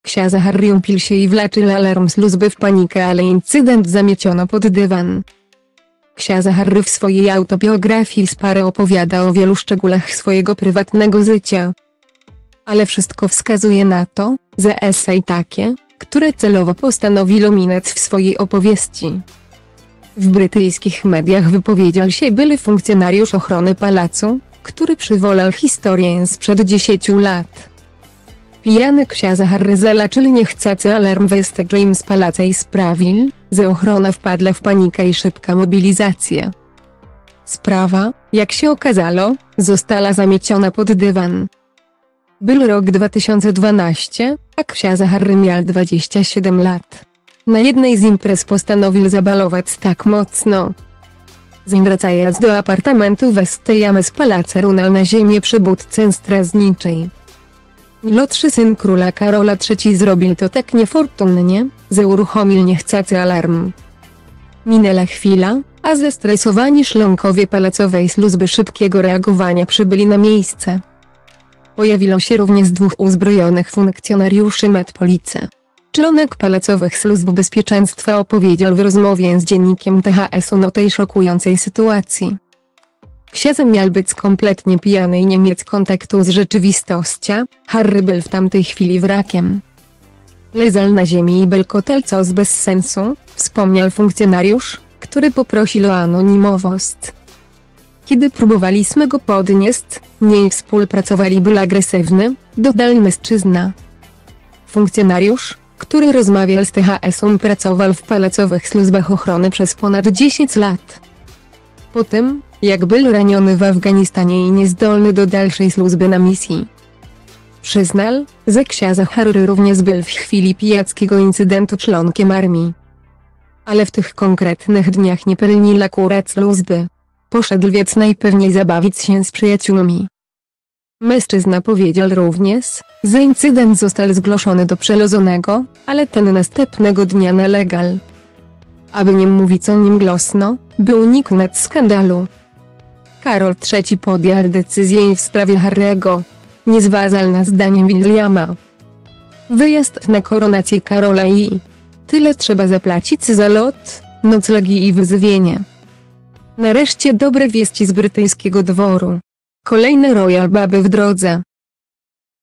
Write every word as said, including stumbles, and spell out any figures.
Książę Harry upił się i wlaczył alarm służby w panikę, ale incydent zamieciono pod dywan. Książę Harry w swojej autobiografii Spare opowiada o wielu szczegółach swojego prywatnego życia. Ale wszystko wskazuje na to, że esej takie, które celowo postanowił ominąć w swojej opowieści. W brytyjskich mediach wypowiedział się były funkcjonariusz ochrony pałacu, który przywołał historię sprzed dziesięciu lat. Pijany książę Harry zalaczył niechcący alarm w St. James Palace i sprawił, że ochrona wpadła w panikę i szybka mobilizacja. Sprawa, jak się okazało, została zamieciona pod dywan. Był rok dwa tysiące dwunasty, a książę Harry miał dwadzieścia siedem lat. Na jednej z imprez postanowił zabalować tak mocno. Zanim wracając do apartamentu w St. James Palace runął na ziemię przy budce strażniczej. Młodszy syn króla Karola trzeciego zrobił to tak niefortunnie, że uruchomił niechcący alarm. Minęła chwila, a zestresowani członkowie pałacowej służby szybkiego reagowania przybyli na miejsce. Pojawiło się również dwóch uzbrojonych funkcjonariuszy Met Police. Członek pałacowych służb bezpieczeństwa opowiedział w rozmowie z dziennikiem T H S o tej szokującej sytuacji. Książę miał być kompletnie pijany i nie mieć kontaktu z rzeczywistością, Harry był w tamtej chwili wrakiem. Leżał na ziemi i belkotał coś bez sensu, wspomniał funkcjonariusz, który poprosił o anonimowość. Kiedy próbowaliśmy go podnieść, nie współpracowali, był agresywny, dodał mężczyzna. Funkcjonariusz, który rozmawiał z T H S-em, pracował w pałacowych służbach ochrony przez ponad dziesięć lat. Po tym, jak był raniony w Afganistanie i niezdolny do dalszej służby na misji. Przyznał, że książę Harry również był w chwili pijackiego incydentu członkiem armii. Ale w tych konkretnych dniach nie pełnił akurat służby. Poszedł więc najpewniej zabawić się z przyjaciółmi. Mężczyzna powiedział również, że incydent został zgłoszony do przełożonego, ale ten następnego dnia nalegał, aby nie mówić o nim głośno, by uniknąć skandalu. Karol trzeci podjął decyzję w sprawie Harry'ego. Nie zważał na zdanie Williama. Wyjazd na koronację Karola i tyle trzeba zapłacić za lot, noclegi i wyżywienie. Nareszcie dobre wieści z brytyjskiego dworu. Kolejne royal baby w drodze.